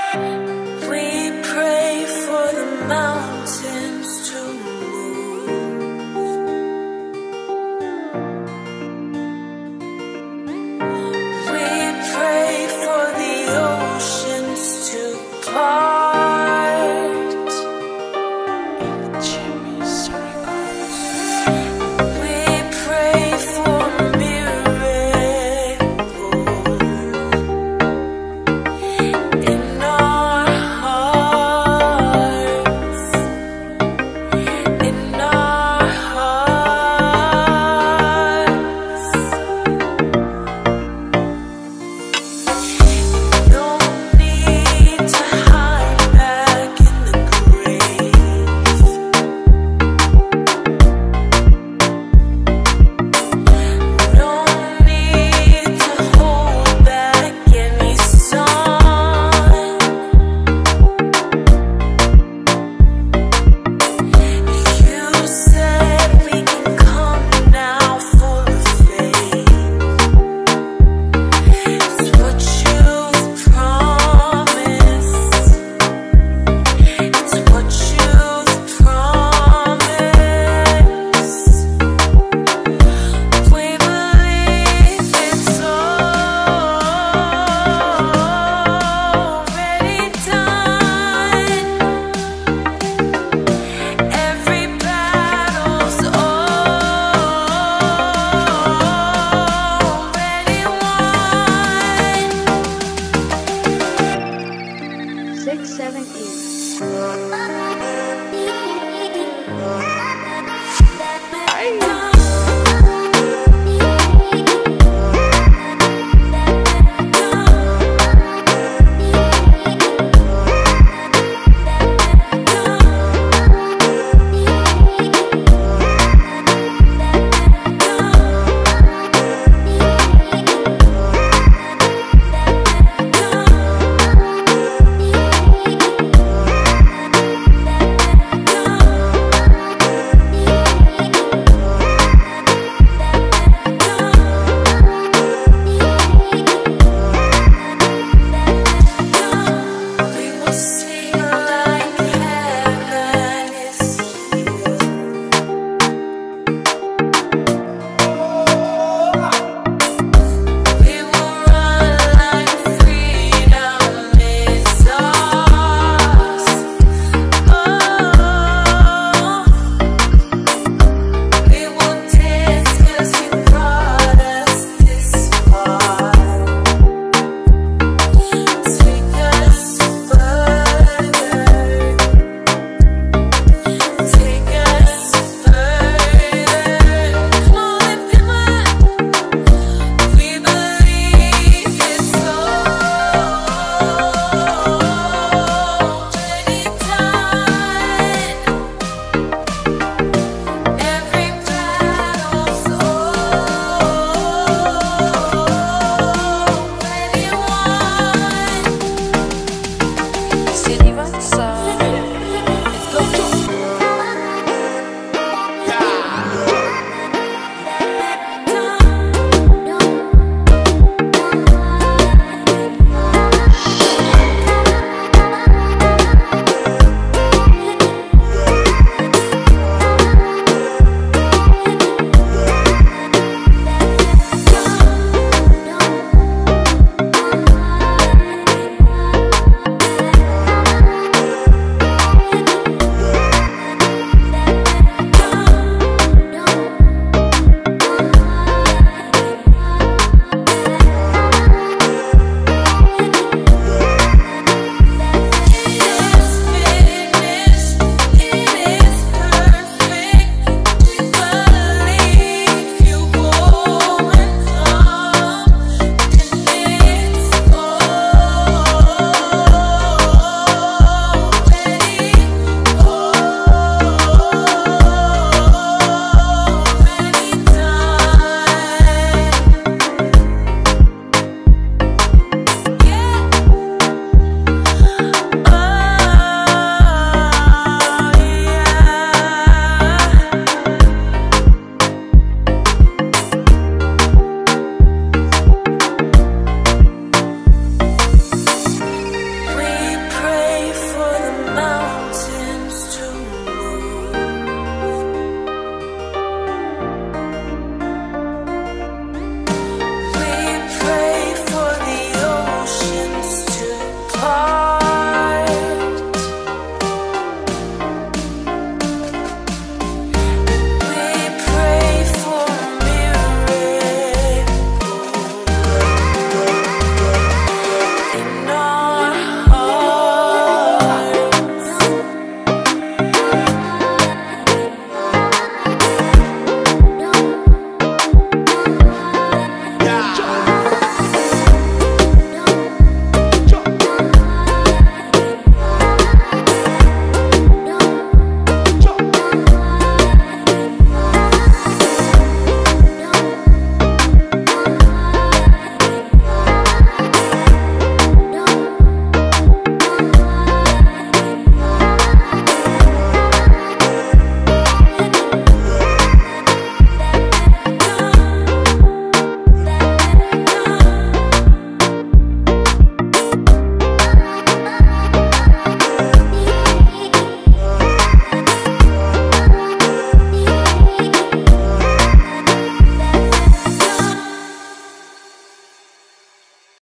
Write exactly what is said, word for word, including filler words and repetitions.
We pray for the mountains to move. We pray for the oceans to part. Jimmy's records. We pray for a miracle in our hearts, in our hearts. No need to hide back in the grave. No need to hold back any song. You said we can come now full of faith. It's what you've promised. It's what you've promised. We believe it's already done. Every battle's already won. Six, seven, eight.